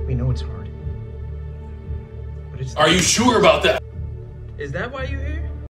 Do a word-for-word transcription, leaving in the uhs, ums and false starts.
We know it's hard. But it's Are you sure about that? Is that why you're here?